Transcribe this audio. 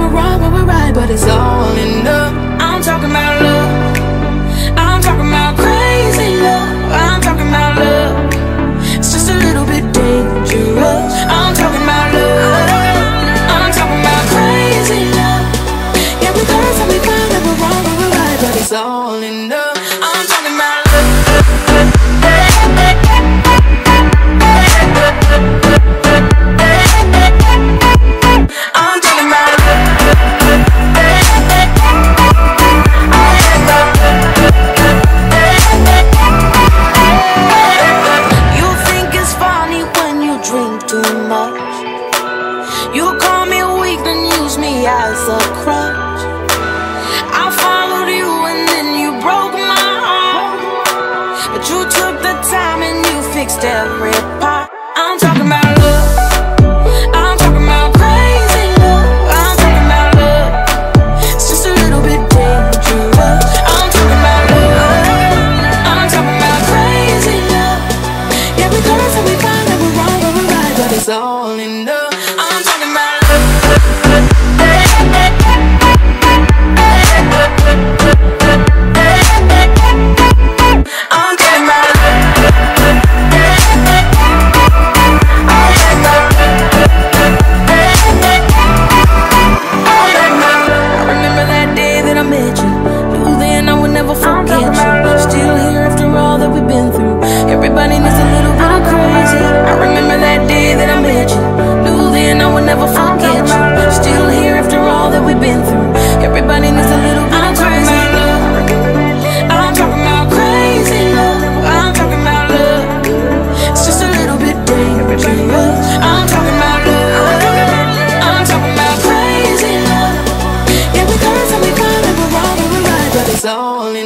we're wrong when we're right, but it's all in love. I'm talking about love. I'm talking about crazy love. I'm talking about love. It's just a little bit dangerous. I'm talking about love. I'm talking about crazy love. Yeah, we curse and we find that we're wrong when we're right, but it's all in love. I'm talking about love. I'm talking about you think it's funny when you drink too much. You call me weak, then use me as a crutch. I followed you and then you broke my heart, but you took the time and you fixed every part. I'm talking about love. I'm talking about crazy love. I'm talking about love. It's just a little bit dangerous. I'm talking about love. I'm talking about crazy love. Yeah, we curse and we find that we're wrong when we're right, but it's all in love. I'm talking about love. I'm talking about I remember that day that I met you. Knew then I would never forget you. Still here after all that we've been through. Everybody needs a little bit of crazy. I remember that day that I met you. Knew then I would never forget you. Still here after all that we've been through. Everybody needs a little bit of crazy love. I'm talking about crazy love. I'm talking about love. It's just a little bit dangerous. I'm talking about love. I'm talking about crazy love. Yeah, we curse and we find that we're wrong and we're right, but it's all in